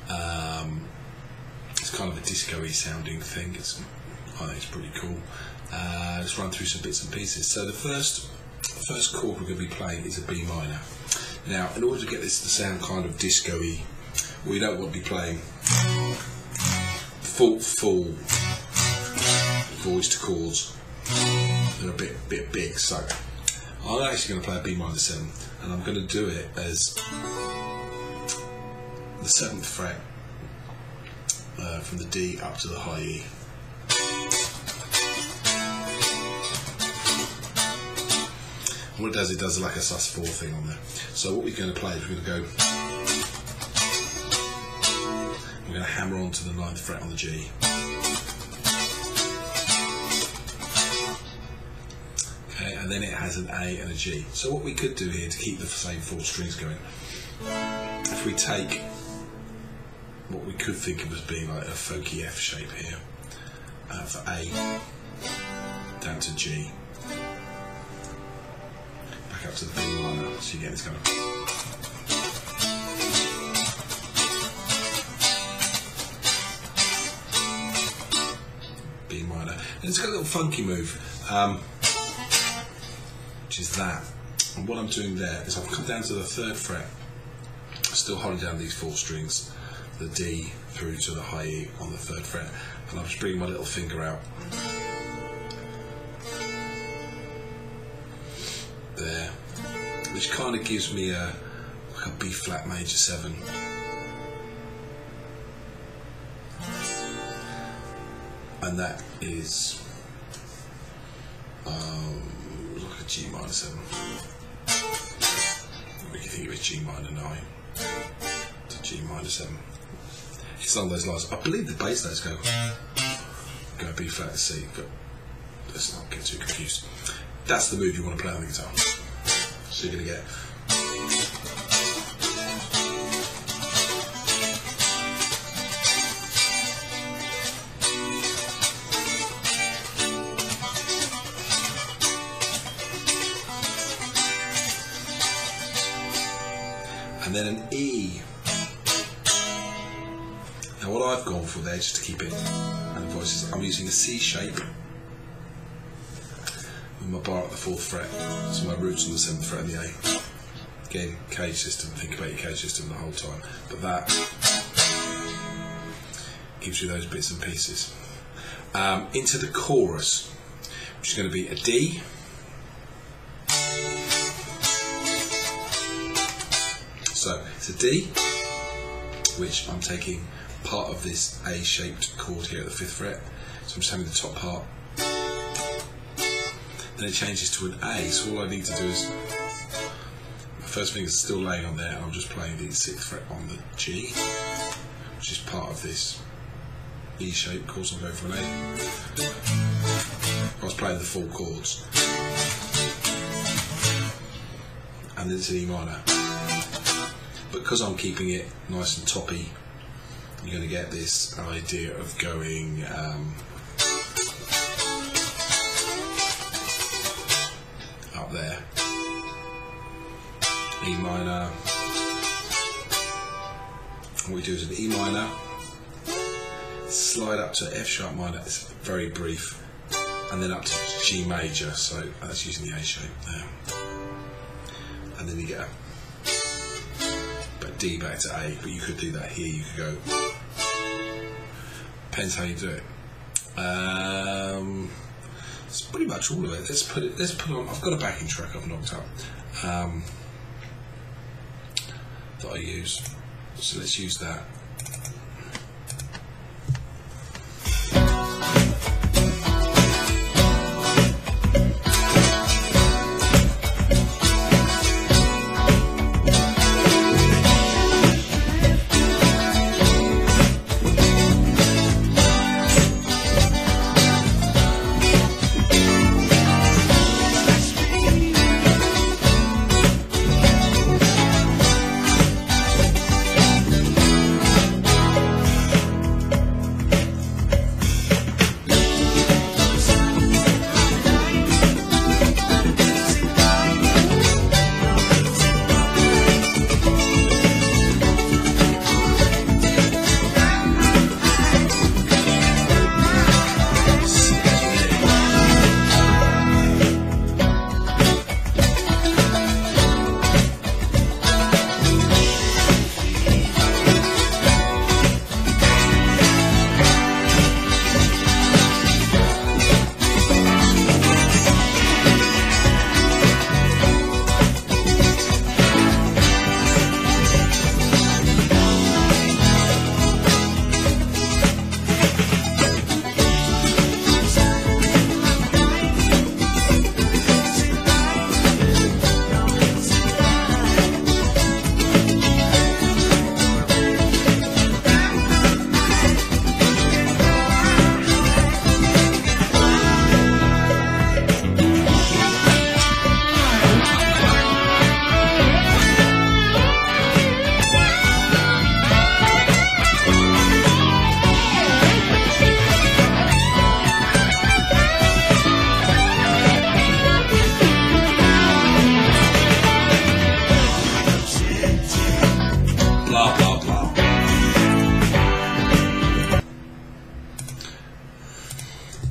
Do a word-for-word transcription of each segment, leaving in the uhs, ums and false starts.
Um, it's kind of a disco-y sounding thing. It's, I think it's pretty cool. Uh, let's run through some bits and pieces. So the first first chord we're going to be playing is a B minor. Now, in order to get this to sound kind of disco-y, we don't want to be playing full full voiced chords. They're a bit bit big. So I'm actually going to play a B minor seven, and I'm going to do it as the seventh fret uh, from the D up to the high E. And what it does, it does like a sus four thing on there. So what we're going to play is we're going to go, we're going to hammer onto the ninth fret on the G. Okay, and then it has an A and a G. So what we could do here to keep the same four strings going, if we take what we could think of as being like a folky F shape here, uh, for A, down to G, back up to the B minor, so you get this kind of. B minor. And it's got a little funky move, um, which is that. And what I'm doing there is I've come down to the third fret, still holding down these four strings, the D through to the high E on the third fret, and I'm just bringing my little finger out there, which kind of gives me a like a B flat major seven. And that is um, like a G minor seven. We can think of it G minor nine to G minor seven. It's along those lines. I believe the bass notes go go B flat to C, but let's not get too confused. That's the move you want to play on the guitar. So you're going to get. And then an E. Now what I've gone for there, just to keep it and the voices, I'm using a C shape with my bar at the fourth fret, so my root's on the seventh fret and the A. Again, cage system, think about your cage system the whole time, but that gives you those bits and pieces. Um, into the chorus, which is going to be a D, so it's a D, which I'm taking part of this A-shaped chord here at the fifth fret, so I'm just having the top part. Then it changes to an A, so all I need to do is, my first finger is still laying on there, and I'm just playing the sixth fret on the G, which is part of this E-shape. Of course I'm going for an A. I was playing the full chords. And then it's an E minor. Because I'm keeping it nice and toppy, you're going to get this idea of going um, up there, E minor. What we do is an E minor, slide up to F sharp minor, it's very brief, and then up to G major, so that's using the A shape there. And then you get a D back to A, but you could do that here, you could go, depends how you do it. Um, it's pretty much all of it. Let's put it, let's put on, I've got a backing track I've knocked up um, that I use, so let's use that.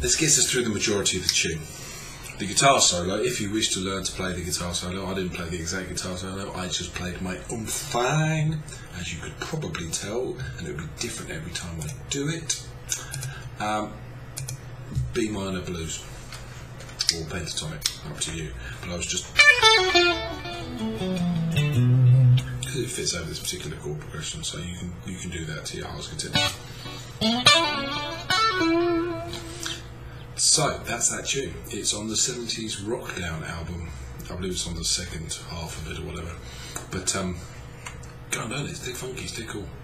this gets us through the majority of the tune. The guitar solo, if you wish to learn to play the guitar solo, I didn't play the exact guitar solo, I just played my own thing, as you could probably tell, and it would be different every time I do it. Um, B minor blues, or pentatonic, up to you, but I was just, because it fits over this particular chord progression, so you can, you can do that to your heart's content. So, that's that tune. It's on the seventies Rockdown album. I believe it's on the second half of it or whatever. But, um, go and learn it. They're funky, they're cool.